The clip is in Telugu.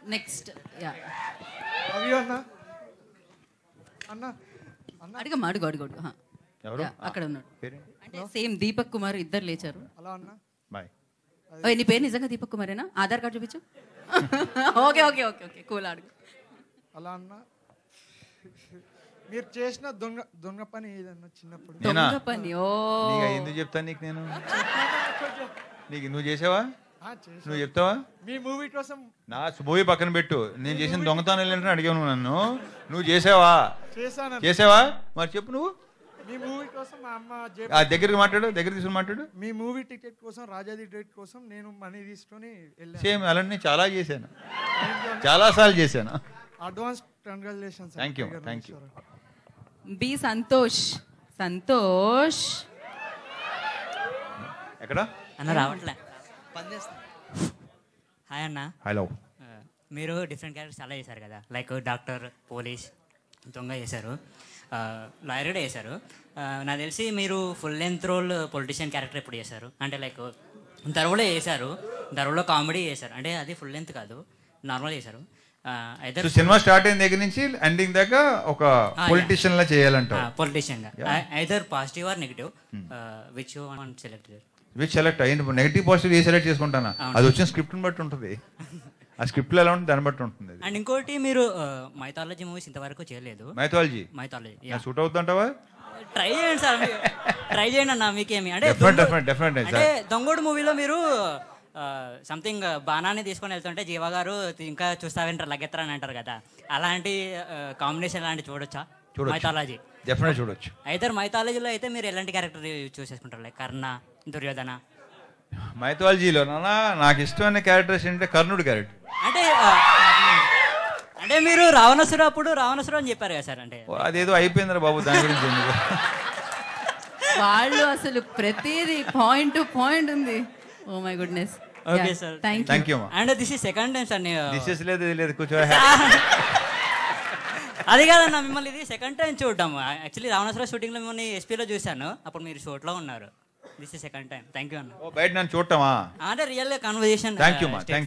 నెక్స్ట్ యా అవి అన్న అన్న అడుగు ఎవరు అక్కడ ఉన్నాడు. అంటే సేమ్ దీపక్ కుమార్ ఇద్దరు లేచారు. అలా అన్న బాయ్. నీ పేరు నిజంగా దీపక్ కుమారేనా? ఆధార్ కార్డు చూపించు. Okay okay okay okay cool. అడుగు. అలా అన్న మీరు చేసిన దొంగ పని ఏదన్నా చిన్నప్పుడు? దొంగ పని? ఓ ఎందుకు చెప్తాను నీకు నేను? నీకు నువ్వు చేసావా? నువ్వు చెప్తావా? మీ మూవీ కోసం. నా మూవీ పక్కన పెట్టు. నేను చేసిన దొంగతనం ఏంటంటే అడిగాను నన్ను. నువ్వు చేసావా? చేసావా? మరి చెప్పు. నువ్వు మీ మూవీ కోసం మా అమ్మ దగ్గరికి మాట్లాడు. దగ్గర తీసుకుని మాట్లాడు. మీ మూవీ టికెట్ కోసం, రాజాది డేట్ కోసం నేను మనీ తీసుకొని వెళ్ళాను. సేమ్ అలాంటి చాలా చేశాను, చాలా సార్లు చేశాను. Advance congratulations. Thank you. B Santosh. ఎక్కడ అన్న? రావట్లే. హాయ్ అన్న. హలో. మీరు డిఫరెంట్ క్యారెక్టర్స్ చాలా చేశారు కదా, లైక్ డాక్టర్, పోలీస్, దొంగ చేశారు, లాయర్ కూడా చేశారు. నాకు తెలిసి మీరు full length role politician character ఎప్పుడు చేశారు? అంటే లైక్ దరువులో చేశారు, దరువులో కామెడీ చేశారు. అంటే అది ఫుల్ లెంత్ కాదు, నార్మల్ చేశారు. సినిమా స్టార్ట్ అయిన దగ్గర నుంచి ఎండింగ్ దాకా ఒక పొలిటీషియన్ లా చేయాలంట. పొలిటీషియన్ గా either positive or negative, which you want select? Which select అయ్యింది. నెగిటివ్ పాజిటివ్ ఏ సెలెక్ట్ చేసుకుంటానా? అది వచ్చిన స్క్రిప్ట్ని బట్టి ఉంటుంది. ఆ స్క్రిప్ట్ ఎలా ఉంటుంది దాన్ని బట్టి ఉంటుంది. అండ్ ఇంకోటి, మీరు మైథాలజీ మూవీస్ ఇంతవరకు చేయలేదు. మైథాలజీ సూట్ అవుతుంటావా? ట్రై చేయండి సార్, ట్రై చేయండి అన్న. మీకేమి అంటే దొంగోడు మూవీలో మీరు సంథింగ్ బాణాన్ని తీసుకొని వెళ్తుంటే జీవా గారు ఇంకా చూస్తావేంటారు లగెత్తరా అని అంటారు కదా, అలాంటి కాంబినేషన్ లాంటి చూడొచ్చా? మైథాలజీ డెఫినెట్ చూడొచ్చు. అయితే మైథాలజీలో అయితే మీరు ఎలాంటి క్యారెక్టర్ చూస్ చేసుకుంటారు? లైక్ కర్ణ, దుర్యోధన. మైథాలజీలో నాకు ఇష్టమైన క్యారెక్టర్స్ ఏంటంటే కర్ణుడు క్యారెక్టర్. అంటే మీరు రావణాసురు అప్పుడు రావణాసురు అని చెప్పారు కదా సార్. అంటే అదేదో అయిపోయిందిరా బాబు, దాని గురించి వాళ్ళు అసలు ప్రతిదీ పాయింట్ టు పాయింట్ ఉంది. Oh my goodness. Okay sir, thank you. And this is second time sir. This లేదు కూర్చో. అది కాదన్న, మిమ్మల్ని ఇది సెకండ్ టైం చూడడం. యాక్చువల్లీ రావణాసుర షూటింగ్ లో మిమ్మల్ని ఎస్పీలో చూశాను, అప్పుడు మీరు షూట్లో ఉన్నారు. This is second time. Thank you అన్న. బయట నన్ను చూడటమా? అంటే రియల్ గా కన్వర్జేషన్. Thank you.